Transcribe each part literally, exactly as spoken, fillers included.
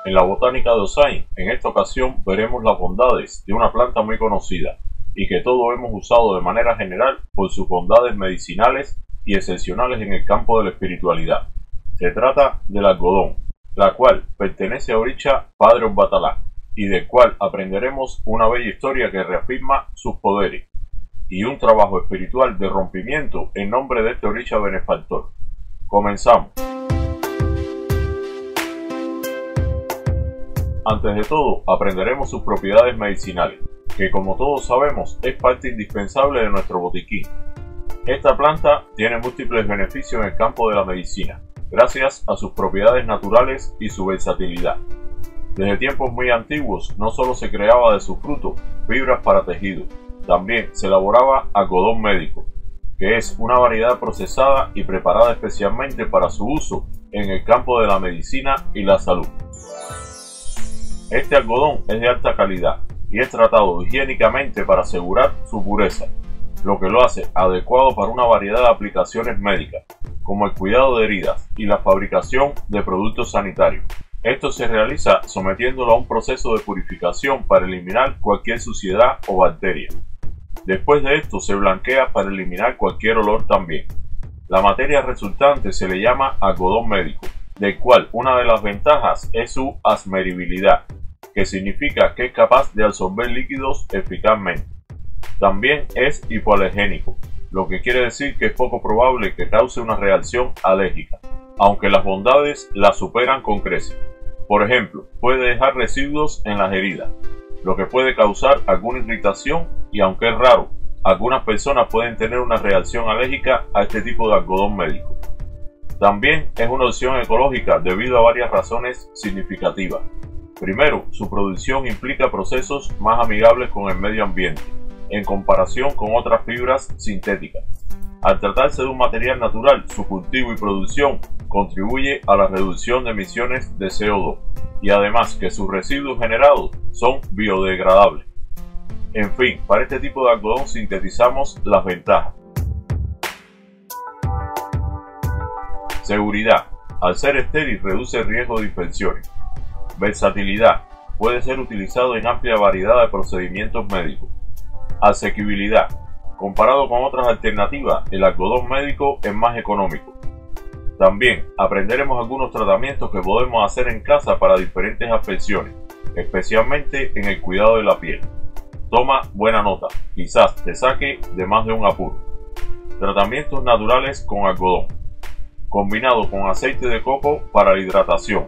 En la botánica de Osain, en esta ocasión veremos las bondades de una planta muy conocida y que todos hemos usado de manera general por sus bondades medicinales y excepcionales en el campo de la espiritualidad. Se trata del algodón, la cual pertenece a Orisha Padre Obatalá y del cual aprenderemos una bella historia que reafirma sus poderes y un trabajo espiritual de rompimiento en nombre de este Orisha benefactor. Comenzamos. Antes de todo, aprenderemos sus propiedades medicinales, que como todos sabemos es parte indispensable de nuestro botiquín. Esta planta tiene múltiples beneficios en el campo de la medicina, gracias a sus propiedades naturales y su versatilidad. Desde tiempos muy antiguos no solo se creaba de su fruto fibras para tejido, también se elaboraba algodón médico, que es una variedad procesada y preparada especialmente para su uso en el campo de la medicina y la salud. Este algodón es de alta calidad y es tratado higiénicamente para asegurar su pureza, lo que lo hace adecuado para una variedad de aplicaciones médicas, como el cuidado de heridas y la fabricación de productos sanitarios. Esto se realiza sometiéndolo a un proceso de purificación para eliminar cualquier suciedad o bacteria. Después de esto se blanquea para eliminar cualquier olor también. La materia resultante se le llama algodón médico, del cual una de las ventajas es su asmeribilidad, que significa que es capaz de absorber líquidos eficazmente. También es hipoalergénico, lo que quiere decir que es poco probable que cause una reacción alérgica, aunque las bondades la superan con creces. Por ejemplo, puede dejar residuos en las heridas, lo que puede causar alguna irritación y, aunque es raro, algunas personas pueden tener una reacción alérgica a este tipo de algodón médico. También es una opción ecológica debido a varias razones significativas. Primero, su producción implica procesos más amigables con el medio ambiente, en comparación con otras fibras sintéticas. Al tratarse de un material natural, su cultivo y producción contribuye a la reducción de emisiones de C O dos y además que sus residuos generados son biodegradables. En fin, para este tipo de algodón sintetizamos las ventajas. Seguridad. Al ser estéril reduce el riesgo de infecciones. Versatilidad. Puede ser utilizado en amplia variedad de procedimientos médicos. Asequibilidad. Comparado con otras alternativas, el algodón médico es más económico. También aprenderemos algunos tratamientos que podemos hacer en casa para diferentes afecciones, especialmente en el cuidado de la piel. Toma buena nota, quizás te saque de más de un apuro. Tratamientos naturales con algodón, combinado con aceite de coco para la hidratación.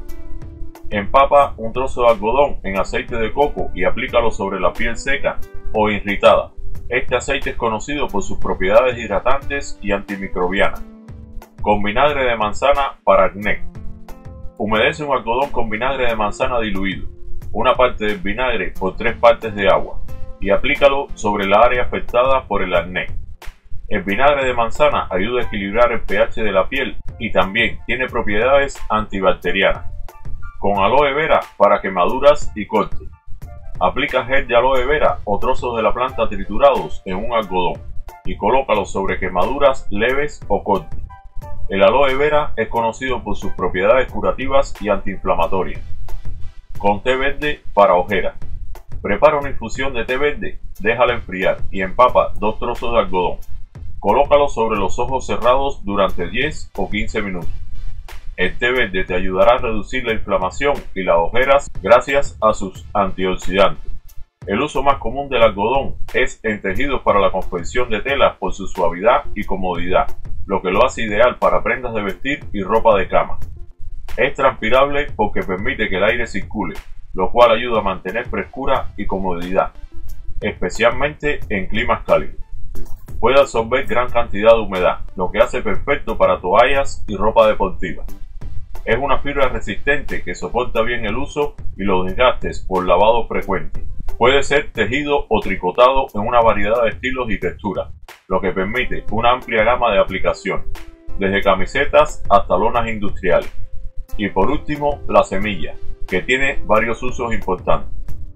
Empapa un trozo de algodón en aceite de coco y aplícalo sobre la piel seca o irritada. Este aceite es conocido por sus propiedades hidratantes y antimicrobianas. Con vinagre de manzana para acné. Humedece un algodón con vinagre de manzana diluido, una parte del vinagre por tres partes de agua, y aplícalo sobre la área afectada por el acné. El vinagre de manzana ayuda a equilibrar el pH de la piel y también tiene propiedades antibacterianas. Con aloe vera para quemaduras y cortes. Aplica gel de aloe vera o trozos de la planta triturados en un algodón y colócalos sobre quemaduras leves o cortes. El aloe vera es conocido por sus propiedades curativas y antiinflamatorias. Con té verde para ojeras. Prepara una infusión de té verde, déjala enfriar y empapa dos trozos de algodón. Colócalo sobre los ojos cerrados durante diez o quince minutos. El té verde te ayudará a reducir la inflamación y las ojeras gracias a sus antioxidantes. El uso más común del algodón es en tejidos para la confección de telas por su suavidad y comodidad, lo que lo hace ideal para prendas de vestir y ropa de cama. Es transpirable porque permite que el aire circule, lo cual ayuda a mantener frescura y comodidad, especialmente en climas cálidos. Puede absorber gran cantidad de humedad, lo que hace perfecto para toallas y ropa deportiva. Es una fibra resistente que soporta bien el uso y los desgastes por lavado frecuente. Puede ser tejido o tricotado en una variedad de estilos y texturas, lo que permite una amplia gama de aplicaciones, desde camisetas hasta lonas industriales. Y por último, la semilla, que tiene varios usos importantes.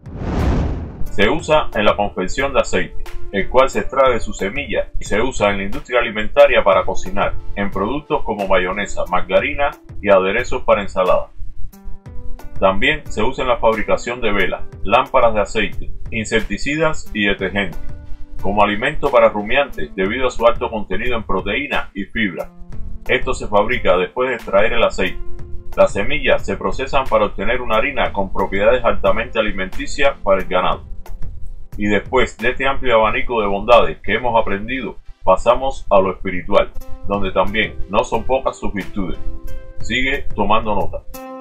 Se usa en la confección de aceite, el cual se extrae de su semilla y se usa en la industria alimentaria para cocinar, en productos como mayonesa, margarina y aderezos para ensalada. También se usa en la fabricación de velas, lámparas de aceite, insecticidas y detergentes, como alimento para rumiantes debido a su alto contenido en proteína y fibra. Esto se fabrica después de extraer el aceite. Las semillas se procesan para obtener una harina con propiedades altamente alimenticias para el ganado. Y después de este amplio abanico de bondades que hemos aprendido, pasamos a lo espiritual, donde también no son pocas sus virtudes. Sigue tomando nota.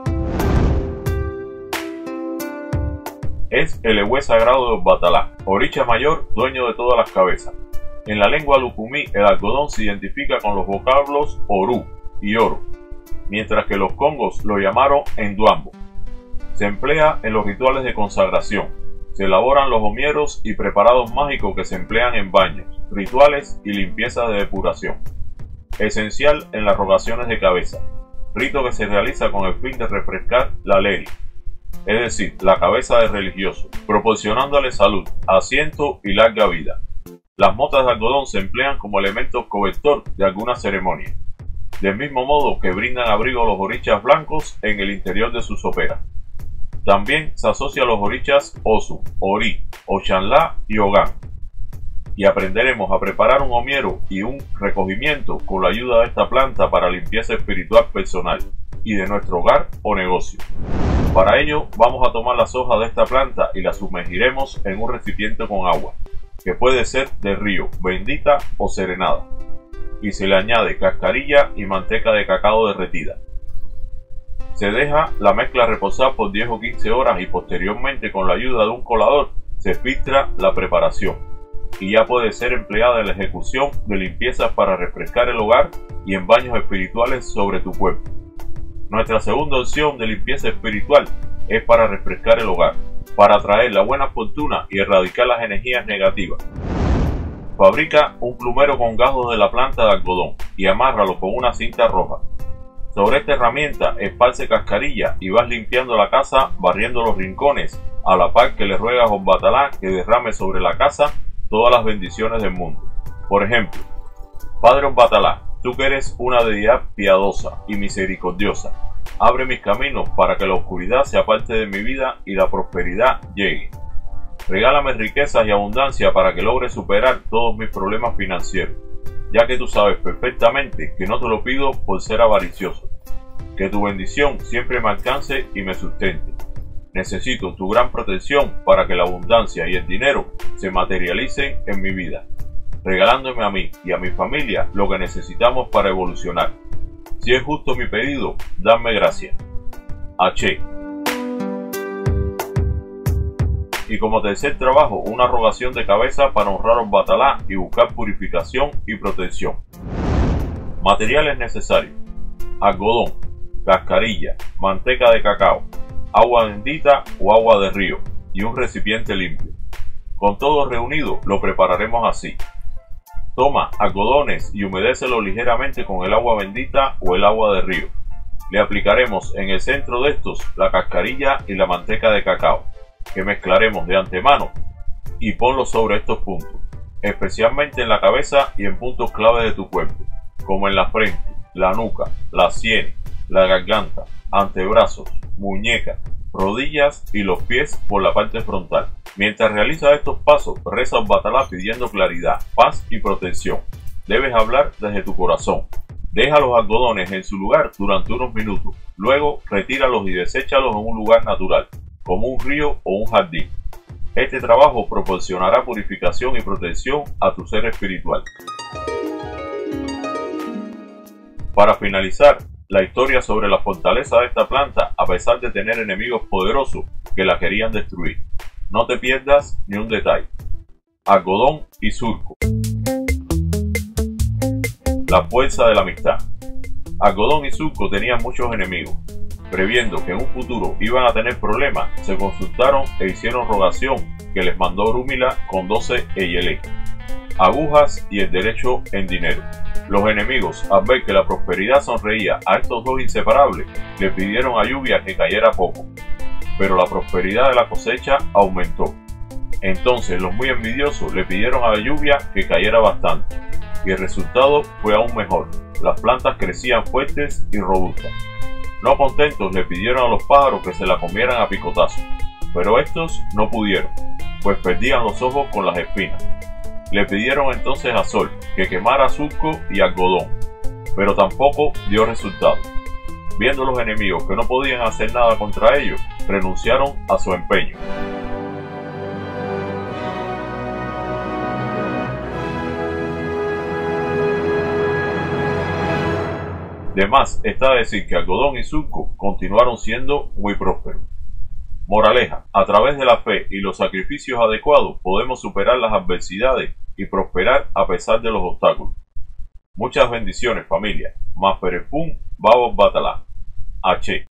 Es el Ewe sagrado de Obatalá, oricha mayor, dueño de todas las cabezas. En la lengua lucumí, el algodón se identifica con los vocablos Orú y Oro, mientras que los congos lo llamaron Enduambo. Se emplea en los rituales de consagración. Se elaboran los homieros y preparados mágicos que se emplean en baños, rituales y limpiezas de depuración. Esencial en las rogaciones de cabeza, rito que se realiza con el fin de refrescar la leri, es decir, la cabeza del religioso, proporcionándole salud, asiento y larga vida. Las motas de algodón se emplean como elemento cobertor de alguna ceremonia, del mismo modo que brindan abrigo a los orichas blancos en el interior de sus soperas. También se asocia a los orichas Osu, Ori, Ochanlá y Ogán. Y aprenderemos a preparar un homiero y un recogimiento con la ayuda de esta planta para limpieza espiritual personal y de nuestro hogar o negocio. Para ello vamos a tomar las hojas de esta planta y las sumergiremos en un recipiente con agua, que puede ser de río, bendita o serenada, y se le añade cascarilla y manteca de cacao derretida. Se deja la mezcla reposar por diez o quince horas y posteriormente con la ayuda de un colador se filtra la preparación y ya puede ser empleada en la ejecución de limpiezas para refrescar el hogar y en baños espirituales sobre tu cuerpo. Nuestra segunda opción de limpieza espiritual es para refrescar el hogar, para atraer la buena fortuna y erradicar las energías negativas. Fabrica un plumero con gajos de la planta de algodón y amárralo con una cinta roja. Sobre esta herramienta esparce cascarilla y vas limpiando la casa barriendo los rincones a la par que le ruegas a Obatalá que derrame sobre la casa todas las bendiciones del mundo. Por ejemplo, Padre Obatalá, tú que eres una deidad piadosa y misericordiosa, abre mis caminos para que la oscuridad se aparte de mi vida y la prosperidad llegue. Regálame riquezas y abundancia para que logre superar todos mis problemas financieros, ya que tú sabes perfectamente que no te lo pido por ser avaricioso. Que tu bendición siempre me alcance y me sustente. Necesito tu gran protección para que la abundancia y el dinero se materialicen en mi vida, regalándome a mí y a mi familia lo que necesitamos para evolucionar. Si es justo mi pedido, dame gracias. H. Y como tercer trabajo, una rogación de cabeza para honrar a Obatalá y buscar purificación y protección. Materiales necesarios: algodón, cascarilla, manteca de cacao, agua bendita o agua de río y un recipiente limpio. Con todo reunido lo prepararemos así. Toma algodones y humedécelo ligeramente con el agua bendita o el agua de río. Le aplicaremos en el centro de estos la cascarilla y la manteca de cacao, que mezclaremos de antemano, y ponlo sobre estos puntos, especialmente en la cabeza y en puntos clave de tu cuerpo, como en la frente, la nuca, las sienes, la garganta, antebrazos, muñecas, rodillas y los pies por la parte frontal. Mientras realizas estos pasos, reza a Obatalá pidiendo claridad, paz y protección. Debes hablar desde tu corazón. Deja los algodones en su lugar durante unos minutos, luego retíralos y deséchalos en un lugar natural, como un río o un jardín. Este trabajo proporcionará purificación y protección a tu ser espiritual. Para finalizar, la historia sobre la fortaleza de esta planta a pesar de tener enemigos poderosos que la querían destruir. No te pierdas ni un detalle. Algodón y surco. La fuerza de la amistad. Algodón y surco tenían muchos enemigos. Previendo que en un futuro iban a tener problemas, se consultaron e hicieron rogación que les mandó Orúmila con doce eyelé, agujas y el derecho en dinero. Los enemigos, al ver que la prosperidad sonreía a estos dos inseparables, le pidieron a lluvia que cayera poco, pero la prosperidad de la cosecha aumentó. Entonces los muy envidiosos le pidieron a la lluvia que cayera bastante, y el resultado fue aún mejor. Las plantas crecían fuertes y robustas. No contentos, le pidieron a los pájaros que se la comieran a picotazos, pero estos no pudieron, pues perdían los ojos con las espinas. Le pidieron entonces a Sol que quemara surco y algodón, pero tampoco dio resultado. Viendo los enemigos que no podían hacer nada contra ellos, renunciaron a su empeño. De más está decir que algodón y surco continuaron siendo muy prósperos. Moraleja: a través de la fe y los sacrificios adecuados podemos superar las adversidades y prosperar a pesar de los obstáculos. Muchas bendiciones, familia. Más perepún, babos batalá. H.